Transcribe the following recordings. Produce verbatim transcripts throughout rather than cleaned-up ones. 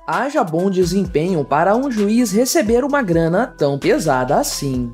Haja bom desempenho para um juiz receber uma grana tão pesada assim.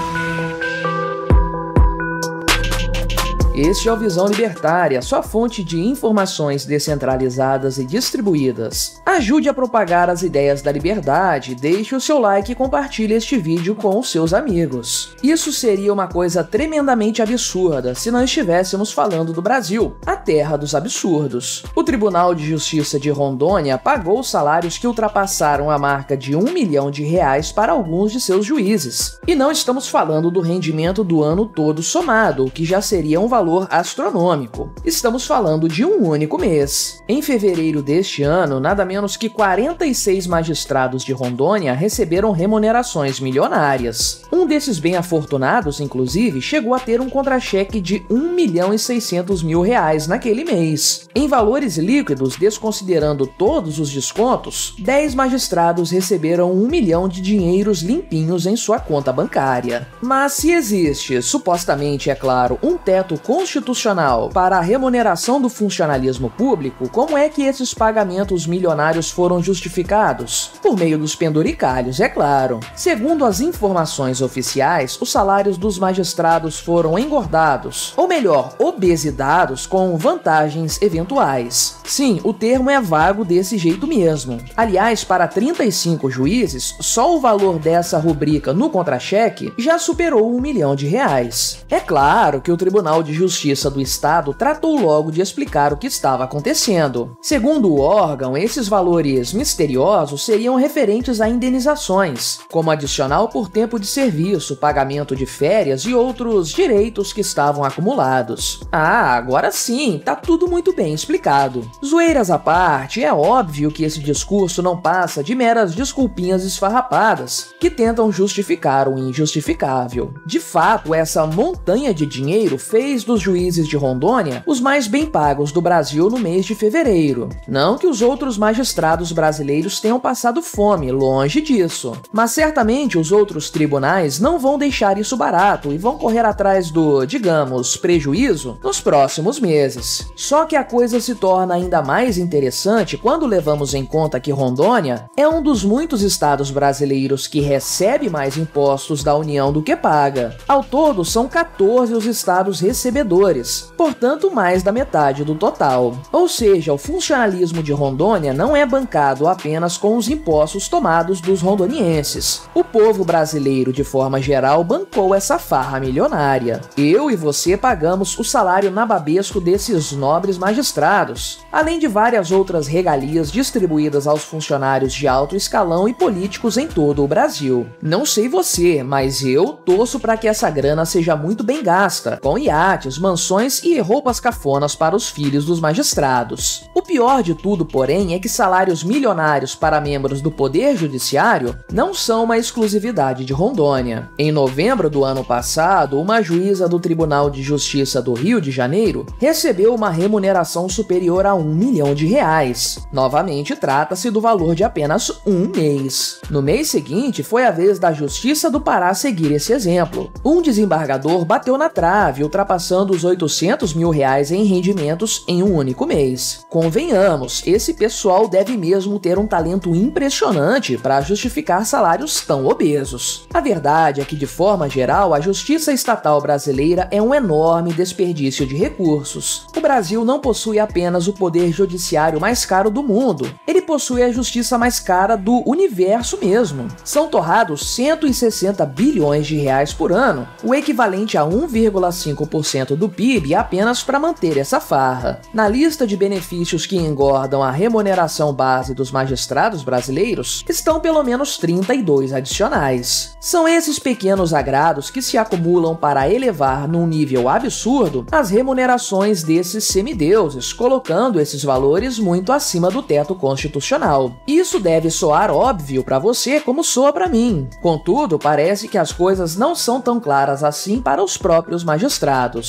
Este é o Visão Libertária, sua fonte de informações descentralizadas e distribuídas. Ajude a propagar as ideias da liberdade, deixe o seu like e compartilhe este vídeo com os seus amigos. Isso seria uma coisa tremendamente absurda se não estivéssemos falando do Brasil, a terra dos absurdos. O Tribunal de Justiça de Rondônia pagou salários que ultrapassaram a marca de um milhão de reais para alguns de seus juízes. E não estamos falando do rendimento do ano todo somado, o que já seria um valor valor astronômico. Estamos falando de um único mês. Em fevereiro deste ano, nada menos que quarenta e seis magistrados de Rondônia receberam remunerações milionárias. Um desses bem-afortunados, inclusive, chegou a ter um contra-cheque de um milhão e seiscentos mil reais naquele mês. Em valores líquidos, desconsiderando todos os descontos, dez magistrados receberam um milhão de dinheiros limpinhos em sua conta bancária. Mas se existe, supostamente, é claro, um teto constitucional para a remuneração do funcionalismo público, como é que esses pagamentos milionários foram justificados? Por meio dos penduricalhos, é claro. Segundo as informações oficiais, os salários dos magistrados foram engordados, ou melhor, obesidados com vantagens eventuais. Sim, o termo é vago desse jeito mesmo. Aliás, para trinta e cinco juízes, só o valor dessa rubrica no contra-cheque já superou um milhão de reais. É claro que o Tribunal de Justiça do Estado tratou logo de explicar o que estava acontecendo. Segundo o órgão, esses valores misteriosos seriam referentes a indenizações, como adicional por tempo de serviço, pagamento de férias e outros direitos que estavam acumulados. Ah, agora sim, tá tudo muito bem explicado. Zoeiras à parte, é óbvio que esse discurso não passa de meras desculpinhas esfarrapadas, que tentam justificar o injustificável. De fato, essa montanha de dinheiro fez dos juízes de Rondônia os mais bem pagos do Brasil no mês de fevereiro. Não que os outros magistrados brasileiros tenham passado fome, longe disso. Mas certamente os outros tribunais não vão deixar isso barato e vão correr atrás do, digamos, prejuízo nos próximos meses. Só que a coisa se torna ainda mais interessante quando levamos em conta que Rondônia é um dos muitos estados brasileiros que recebe mais impostos da União do que paga. Ao todo, são quatorze os estados recebedores, portanto mais da metade do total. Ou seja, o funcionalismo de Rondônia não é bancado apenas com os impostos tomados dos rondonienses. O povo brasileiro, de forma geral, bancou essa farra milionária. Eu e você pagamos o salário nababesco desses nobres magistrados, além de várias outras regalias distribuídas aos funcionários de alto escalão e políticos em todo o Brasil. Não sei você, mas eu torço para que essa grana seja muito bem gasta, com iates, mansões e roupas cafonas para os filhos dos magistrados. O pior de tudo, porém, é que salários milionários para membros do Poder Judiciário não são uma exclusividade de Rondônia. Em novembro do ano passado, uma juíza do Tribunal de Justiça do Rio de Janeiro recebeu uma remuneração superior a um milhão de reais. Novamente, trata-se do valor de apenas um mês. No mês seguinte, foi a vez da Justiça do Pará seguir esse exemplo. Um desembargador bateu na trave, ultrapassando os oitocentos mil reais em rendimentos em um único mês. Convenhamos, esse pessoal deve mesmo ter um talento impressionante para justificar salários tão obesos. A verdade é que, de forma geral, a justiça estatal brasileira é um enorme desperdício de recursos. O Brasil não possui apenas o poder judiciário mais caro do mundo, ele possui a justiça mais cara do universo mesmo. São torrados cento e sessenta bilhões de reais por ano, o equivalente a um vírgula cinco por cento do P I B apenas para manter essa farra. Na lista de benefícios que engordam a remuneração base dos magistrados brasileiros, estão pelo menos trinta e dois adicionais. São esses pequenos agrados que se acumulam para elevar num nível absurdo as remunerações desses semideuses, colocando esses valores muito acima do teto constitucional. Isso deve soar óbvio para você como soa para mim. Contudo, parece que as coisas não são tão claras assim para os próprios magistrados.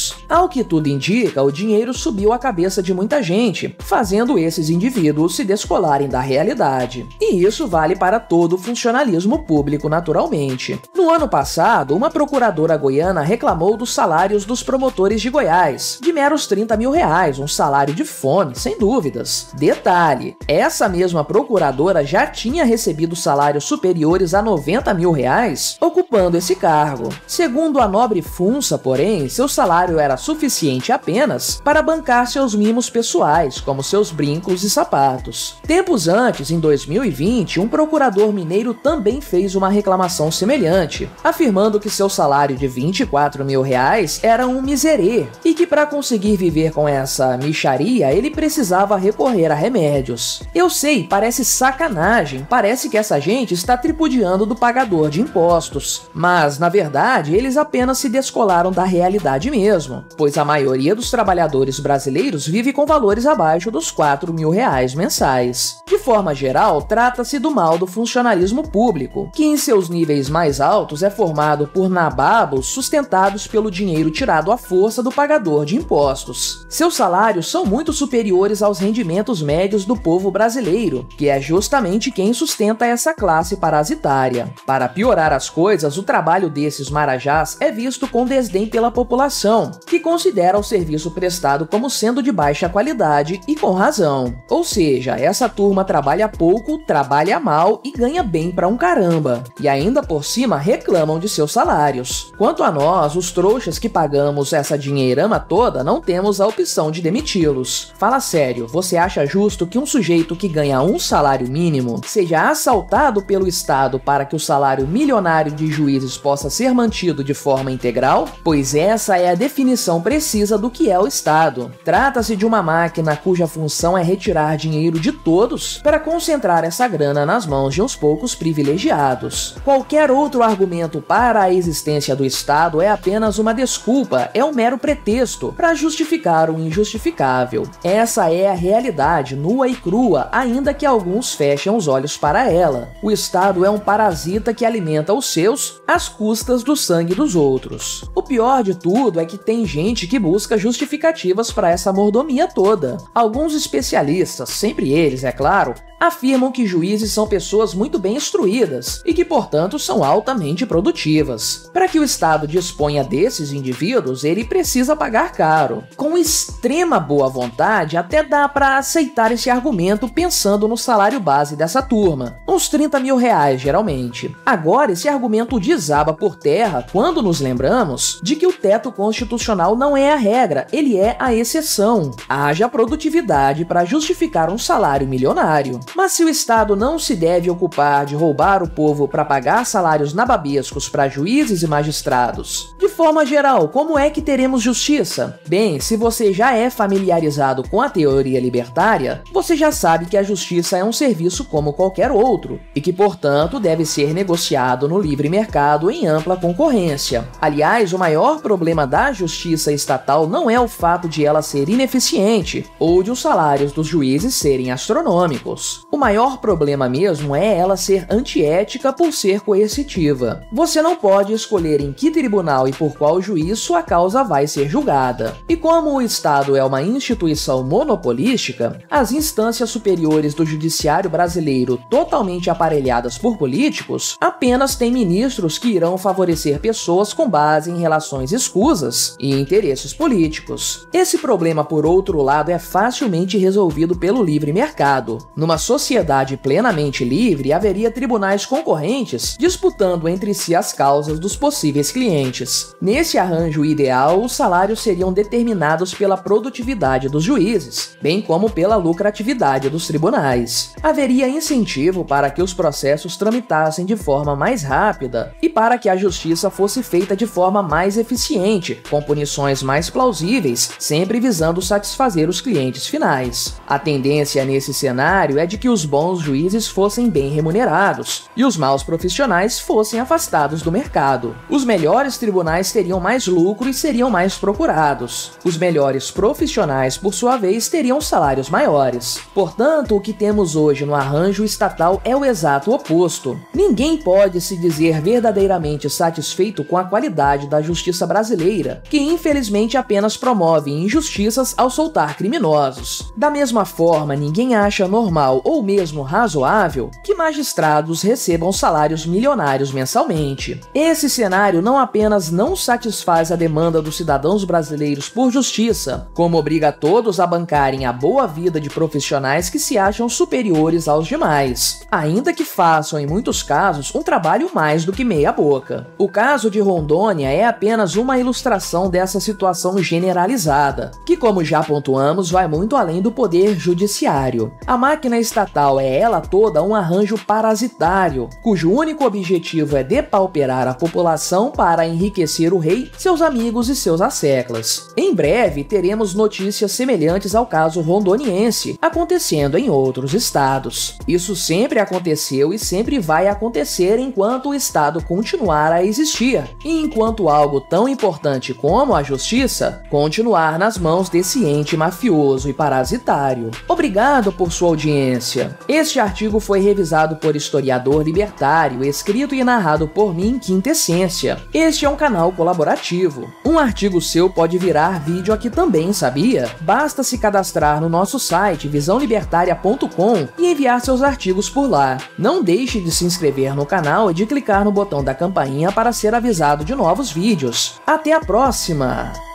anos. Ao que tudo indica, o dinheiro subiu a cabeça de muita gente, fazendo esses indivíduos se descolarem da realidade. E isso vale para todo o funcionalismo público, naturalmente. No ano passado, uma procuradora goiana reclamou dos salários dos promotores de Goiás, de meros trinta mil reais, um salário de fome, sem dúvidas. Detalhe, essa mesma procuradora já tinha recebido salários superiores a noventa mil reais, ocupando esse cargo. Segundo a nobre Funça, porém, seu salário era suficiente apenas para bancar seus mimos pessoais, como seus brincos e sapatos. Tempos antes, em dois mil e vinte, um procurador mineiro também fez uma reclamação semelhante, afirmando que seu salário de vinte e quatro mil reais era um miserê e que para conseguir viver com essa mixaria ele precisava recorrer a remédios. Eu sei, parece sacanagem, parece que essa gente está tripudiando do pagador de impostos, mas na verdade eles apenas se descolaram da realidade mesmo, pois a maioria dos trabalhadores brasileiros vive com valores abaixo dos quatro mil reais mensais. De forma geral, trata-se do mal do funcionalismo público, que em seus níveis mais altos é formado por nababos sustentados pelo dinheiro tirado à força do pagador de impostos. Seus salários são muito superiores aos rendimentos médios do povo brasileiro, que é justamente quem sustenta essa classe parasitária. Para piorar as coisas, o trabalho desses marajás é visto com desdém pela população, que considera o serviço prestado como sendo de baixa qualidade e com razão. Ou seja, essa turma trabalha pouco, trabalha mal e ganha bem pra um caramba. E ainda por cima reclamam de seus salários. Quanto a nós, os trouxas que pagamos essa dinheirama toda, não temos a opção de demiti-los. Fala sério, você acha justo que um sujeito que ganha um salário mínimo seja assaltado pelo Estado para que o salário milionário de juízes possa ser mantido de forma integral? Pois essa é a definição precisa do que é o Estado. Trata-se de uma máquina cuja função é retirar dinheiro de todos para concentrar essa grana nas mãos de uns poucos privilegiados. Qualquer outro argumento para a existência do Estado é apenas uma desculpa, é um mero pretexto para justificar o injustificável. Essa é a realidade nua e crua, ainda que alguns fechem os olhos para ela. O Estado é um parasita que alimenta os seus às custas do sangue dos outros. O pior de tudo é que tem gente que busca justificativas para essa mordomia toda. Alguns especialistas, sempre eles, é claro, afirmam que juízes são pessoas muito bem instruídas e que, portanto, são altamente produtivas. Para que o Estado disponha desses indivíduos, ele precisa pagar caro. Com extrema boa vontade, até dá para aceitar esse argumento pensando no salário base dessa turma, uns trinta mil reais geralmente. Agora, esse argumento desaba por terra quando nos lembramos de que o teto constitucional não é a regra, ele é a exceção. Haja produtividade para justificar um salário milionário. Mas se o Estado não se deve ocupar de roubar o povo para pagar salários nababescos para juízes e magistrados, de forma geral, como é que teremos justiça? Bem, se você já é familiarizado com a teoria libertária, você já sabe que a justiça é um serviço como qualquer outro, e que, portanto, deve ser negociado no livre mercado em ampla concorrência. Aliás, o maior problema da justiça estatal não é o fato de ela ser ineficiente, ou de os salários dos juízes serem astronômicos. O maior problema mesmo é ela ser antiética por ser coercitiva. Você não pode escolher em que tribunal e por qual juiz sua causa vai ser julgada. E como o Estado é uma instituição monopolística, as instâncias superiores do judiciário brasileiro, totalmente aparelhadas por políticos, apenas têm ministros que irão favorecer pessoas com base em relações escusas e interesses políticos. Esse problema, por outro lado, é facilmente resolvido pelo livre mercado. Numa sociedade plenamente livre, haveria tribunais concorrentes disputando entre si as causas dos possíveis clientes. Nesse arranjo ideal, os salários seriam determinados pela produtividade dos juízes, bem como pela lucratividade dos tribunais. Haveria incentivo para que os processos tramitassem de forma mais rápida e para que a justiça fosse feita de forma mais eficiente, com punições mais plausíveis, sempre visando satisfazer os clientes finais. A tendência nesse cenário é de que os bons juízes fossem bem remunerados e os maus profissionais fossem afastados do mercado. Os melhores tribunais teriam mais lucro e seriam mais procurados. Os melhores profissionais, por sua vez, teriam salários maiores. Portanto, o que temos hoje no arranjo estatal é o exato oposto. Ninguém pode se dizer verdadeiramente satisfeito com a qualidade da justiça brasileira, que infelizmente apenas promove injustiças ao soltar criminosos. Da mesma forma, ninguém acha normal ou mesmo razoável que magistrados recebam salários milionários mensalmente. Esse cenário não apenas não satisfaz a demanda dos cidadãos brasileiros por justiça, como obriga todos a bancarem a boa vida de profissionais que se acham superiores aos demais, ainda que façam, em muitos casos, um trabalho mais do que meia boca. O caso de Rondônia é apenas uma ilustração dessa situação generalizada, que, como já pontuamos, vai muito além do poder judiciário. A máquina estatal é ela toda um arranjo parasitário, cujo único objetivo é depauperar a população para enriquecer o rei, seus amigos e seus asseclas. Em breve, teremos notícias semelhantes ao caso rondoniense, acontecendo em outros estados. Isso sempre aconteceu e sempre vai acontecer enquanto o Estado continuar a existir, e enquanto algo tão importante como a justiça continuar nas mãos desse ente mafioso e parasitário. Obrigado por sua audiência. Este artigo foi revisado por historiador libertário, escrito e narrado por mim, Quinta Essência. Este é um canal colaborativo. Um artigo seu pode virar vídeo aqui também, sabia? Basta se cadastrar no nosso site visão libertária ponto com e enviar seus artigos por lá. Não deixe de se inscrever no canal e de clicar no botão da campainha para ser avisado de novos vídeos. Até a próxima!